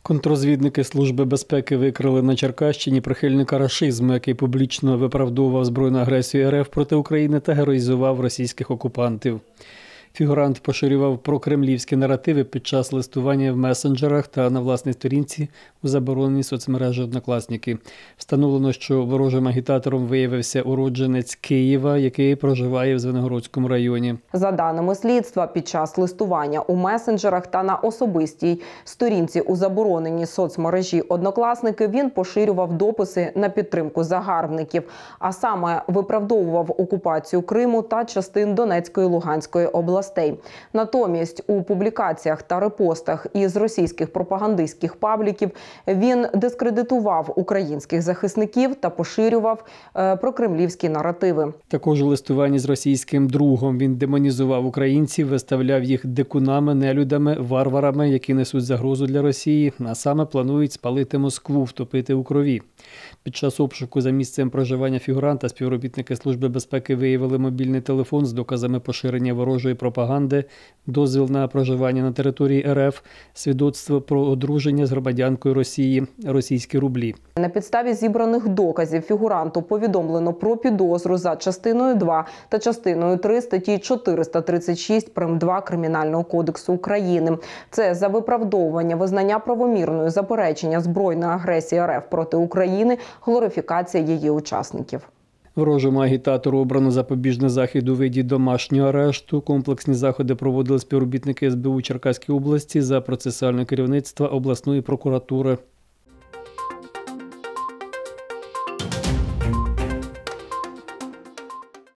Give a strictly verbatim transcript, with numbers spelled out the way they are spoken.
Контррозвідники Служби безпеки викрили на Черкащині прихильника рашизму, який публічно виправдовував збройну агресію РФ проти України та героїзував російських окупантів. Фігурант поширював прокремлівські наративи під час листування в месенджерах та на власній сторінці у забороненій соцмережі «Однокласники». Встановлено, що ворожим агітатором виявився уродженець Києва, який проживає в Звенигородському районі. За даними слідства, під час листування у месенджерах та на особистій сторінці у забороненій соцмережі «Однокласники» він поширював дописи на підтримку загарбників, а саме виправдовував окупацію Криму та частин Донецької і Луганської областей. Натомість у публікаціях та репостах із російських пропагандистських пабліків він дискредитував українських захисників та поширював е, прокремлівські наративи. Також у листуванні з російським другом він демонізував українців, виставляв їх дикунами, нелюдами, варварами, які несуть загрозу для Росії, а саме планують спалити Москву, втопити у крові. Під час обшуку за місцем проживання фігуранта співробітники Служби безпеки виявили мобільний телефон з доказами поширення ворожої пропаганди, дозвіл на проживання на території РФ, свідоцтво про одруження з громадянкою Росії, російські рублі. На підставі зібраних доказів фігуранту повідомлено про підозру за частиною два та частиною три статті чотириста тридцять шість прим. два Кримінального кодексу України. Це за виправдовування визнання правомірною заперечення збройної агресії РФ проти України, глорифікація її учасників. Ворожому агітатору обрано запобіжний захід у виді домашнього арешту. Комплексні заходи проводили співробітники ес бе у Черкаській області за процесуальне керівництво обласної прокуратури.